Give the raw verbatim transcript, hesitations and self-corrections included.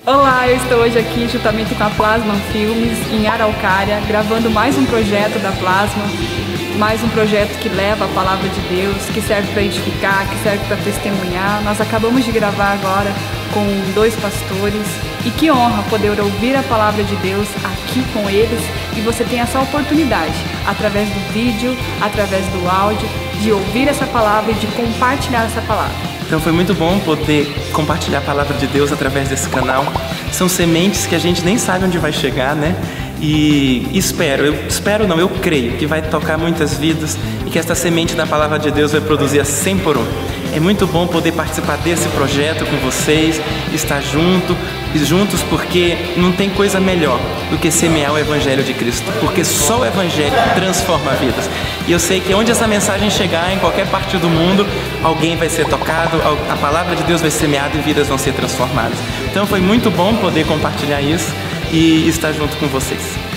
Olá, eu estou hoje aqui juntamente com a Plasma Filmes em Araucária, gravando mais um projeto da Plasma, mais um projeto que leva a palavra de Deus, que serve para edificar, que serve para testemunhar. Nós acabamos de gravar agora com dois pastores e que honra poder ouvir a palavra de Deus aqui com eles, e você tem essa oportunidade, através do vídeo, através do áudio, de ouvir essa palavra e de compartilhar essa palavra. Então foi muito bom poder compartilhar a palavra de Deus através desse canal. São sementes que a gente nem sabe onde vai chegar, né? E espero, eu espero não, eu creio que vai tocar muitas vidas e que esta semente da palavra de Deus vai produzir a cem por um. É muito bom poder participar desse projeto com vocês, estar junto, juntos, porque não tem coisa melhor do que semear o Evangelho de Cristo, porque só o Evangelho transforma vidas. E eu sei que onde essa mensagem chegar, em qualquer parte do mundo, alguém vai ser tocado, a palavra de Deus vai ser semeada e vidas vão ser transformadas. Então foi muito bom poder compartilhar isso e estar junto com vocês.